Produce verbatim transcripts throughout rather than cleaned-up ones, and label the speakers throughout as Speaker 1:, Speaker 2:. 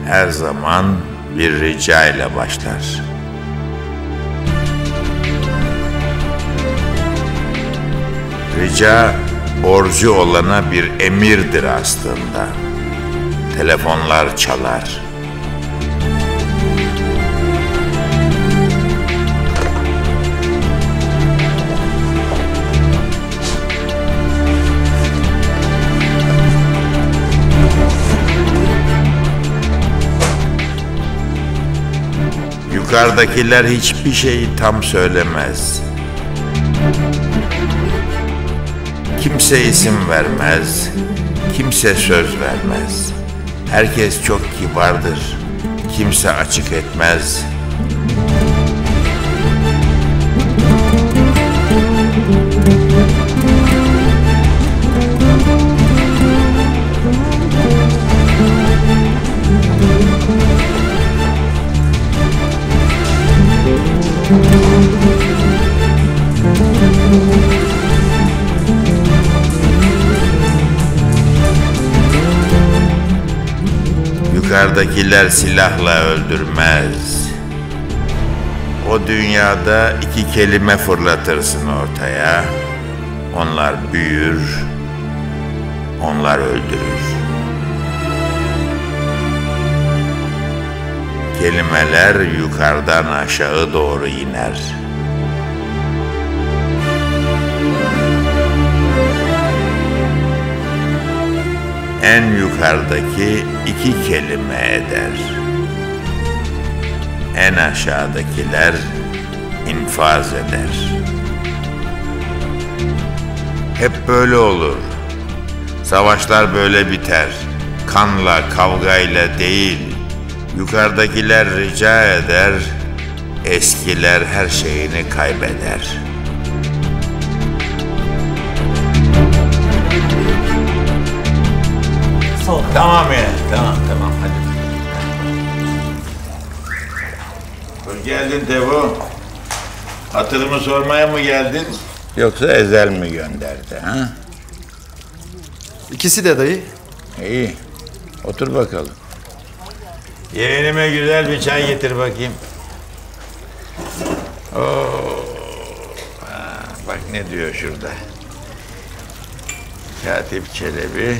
Speaker 1: her zaman bir rica ile başlar. Rica, borcu olana bir emirdir aslında. Telefonlar çalar. Yukarıdakiler hiçbir şeyi tam söylemez. Kimse isim vermez, kimse söz vermez. Herkes çok kibardır, kimse açık etmez. Yukarıdakiler silahla öldürmez. O dünyada iki kelime fırlatırsın ortaya. Onlar büyür, onlar öldürür. Kelimeler yukarıdan aşağı doğru iner. En yukarıdaki iki kelime eder. En aşağıdakiler infaz eder. Hep böyle olur. Savaşlar böyle biter. Kanla, kavgayla değil. Yukarıdakiler rica eder, eskiler her şeyini kaybeder. Tamam ya, tamam tamam hadi. Hoş geldin Tevo. Hatırımı sormaya mı geldin? Yoksa Ezel mi gönderdi ha?
Speaker 2: İkisi de dayı.
Speaker 1: İyi, otur bakalım. Yeğenime güzel bir çay getir bakayım. Oo. Ha, bak ne diyor şurada. Katip Çelebi.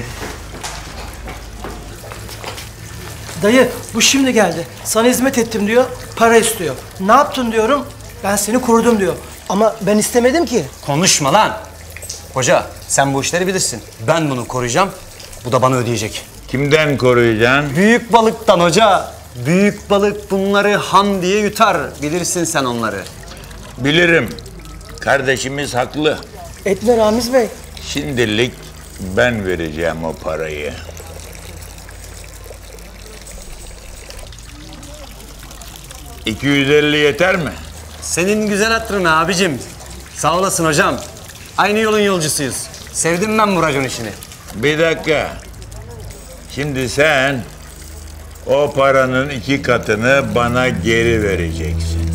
Speaker 3: Dayı bu şimdi geldi. Sana hizmet ettim diyor, para istiyor. Ne yaptın diyorum, ben seni korudum diyor. Ama ben istemedim ki.
Speaker 2: Konuşma lan. Hoca sen bu işleri bilirsin. Ben bunu koruyacağım. Bu da bana ödeyecek.
Speaker 1: Kimden koruyacaksın?
Speaker 2: Büyük balıktan hoca. Büyük balık bunları ham diye yutar. Bilirsin sen onları.
Speaker 1: Bilirim. Kardeşimiz haklı.
Speaker 3: Etme Ramiz Bey.
Speaker 1: Şimdilik ben vereceğim o parayı. iki yüz elli yeter mi?
Speaker 2: Senin güzel hatırına abicim. Sağ olasın hocam. Aynı yolun yolcusuyuz. Sevdim ben bu racon işini.
Speaker 1: Bir dakika. Şimdi sen o paranın iki katını bana geri vereceksin.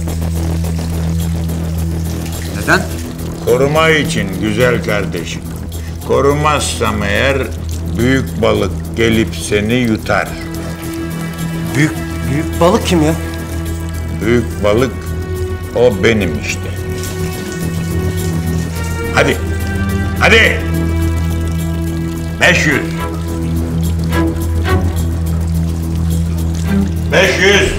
Speaker 2: Neden?
Speaker 1: Koruma için güzel kardeşim. Korumazsam eğer büyük balık gelip seni yutar.
Speaker 2: Büyük, büyük balık kim ya?
Speaker 1: Büyük balık o benim işte. Hadi. Hadi. Beş yüz. Beş yüz.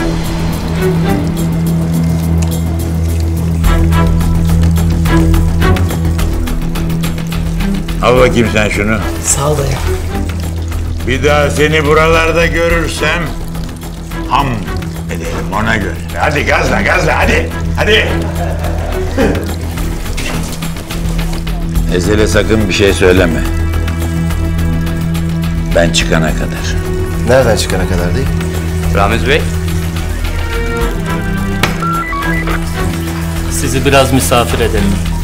Speaker 1: Al bakayım sen şunu.
Speaker 3: Sağ ol dayı.
Speaker 1: Bir daha seni buralarda görürsem ham edelim ona göre. Hadi gazla gazla hadi. Hadi. Ezel'e sakın bir şey söyleme. Ben çıkana kadar.
Speaker 4: Nereden çıkana kadar değil?
Speaker 5: Ramiz Bey. Sizi biraz misafir edelim.